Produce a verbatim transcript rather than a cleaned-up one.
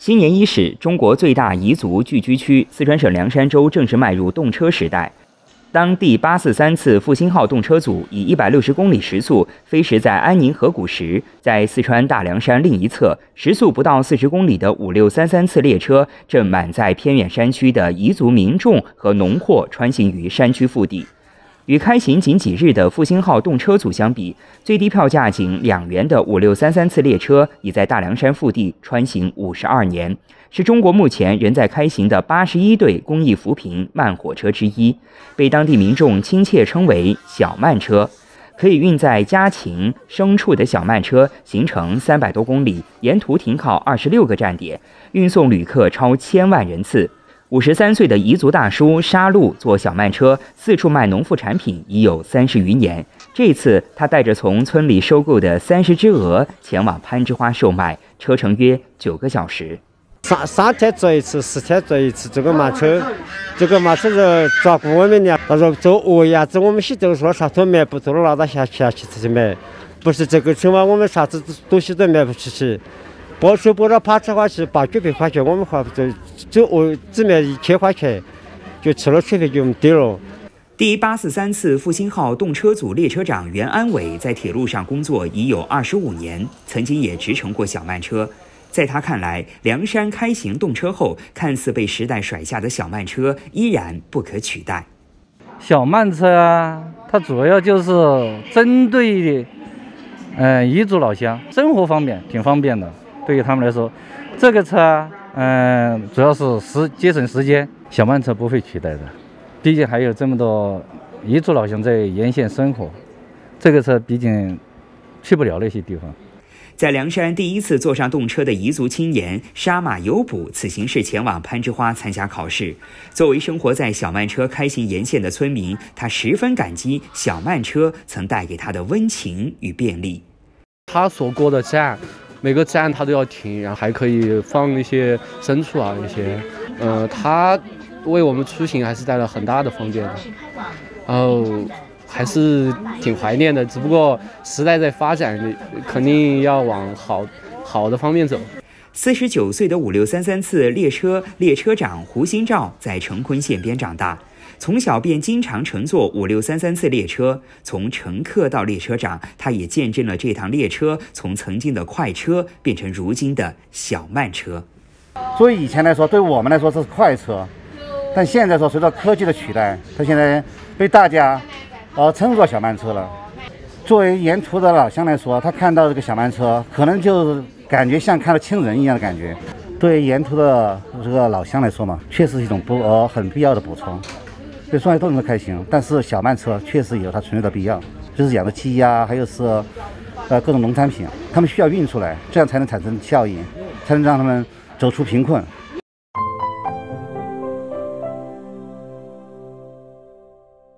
新年伊始，中国最大彝族聚居区四川省凉山州正式迈入动车时代。当第八四三次复兴号动车组以一百六十公里时速飞驰在安宁河谷时，在四川大凉山另一侧，时速不到四十公里的五六三三次列车正满载偏远山区的彝族民众和农货穿行于山区腹地。与开行仅几日的复兴号动车组相比，最低票价仅两元的五六三三次列车已在大凉山腹地穿行五十二年，是中国目前仍在开行的八十一对公益扶贫慢火车之一，被当地民众亲切称为“小慢车”。可以运载家禽、牲畜的小慢车行程三百多公里，沿途停靠二十六个站点，运送旅客超千万人次。五十三岁的彝族大叔沙路坐小慢车四处卖农副产品已有三十余年。这次他带着从村里收购的三十只鹅前往攀枝花售卖，车程约九个小时。 三三天坐一次，四天坐一次这个慢车，这个慢车是照顾我们的。他说做鹅鸭子，我们是都说啥都买不到了，拿到下下去自己买，不是这个车嘛，我们啥子东西都买不起去。报税报到攀枝花是八九百块钱，我们花不着，就我只卖一千块钱，就吃了车费就没得了。 第八四三次复兴号动车组列车长袁安伟在铁路上工作已有二十五年，曾经也执乘过小慢车。在他看来，凉山开行动车后，看似被时代甩下的小慢车依然不可取代。 小慢车啊，它主要就是针对呃彝族老乡生活方面挺方便的。对于他们来说，这个车嗯、呃、主要是时节省时间，小慢车不会取代的。毕竟还有这么多彝族老乡在沿线生活，这个车毕竟去不了那些地方。 在凉山第一次坐上动车的彝族青年沙马尤卜，此行是前往攀枝花参加考试。作为生活在小慢车开行沿线的村民，他十分感激小慢车曾带给他的温情与便利。 他所过的站，每个站他都要停，然后还可以放一些牲畜啊那些，呃，他为我们出行还是带来很大的方便的，然后还是挺怀念的。只不过时代在发展，肯定要往好好的方面走。 四十九岁的五六三三次列车列车长胡新照在成昆县边长大，从小便经常乘坐五六三三次列车，从乘客到列车长，他也见证了这趟列车从曾经的快车变成如今的小慢车。 所以以前来说，对我们来说这是快车，但现在说随着科技的取代，它现在被大家呃称作小慢车了。作为沿途的老乡来说，他看到这个小慢车，可能就感觉像看到亲人一样的感觉。对沿途的这个老乡来说嘛，确实是一种不呃很必要的补充。对双向都能开行，但是小慢车确实有它存在的必要，就是养的鸡呀、啊，还有是呃各种农产品，他们需要运出来，这样才能产生效益，才能让他们走出贫困。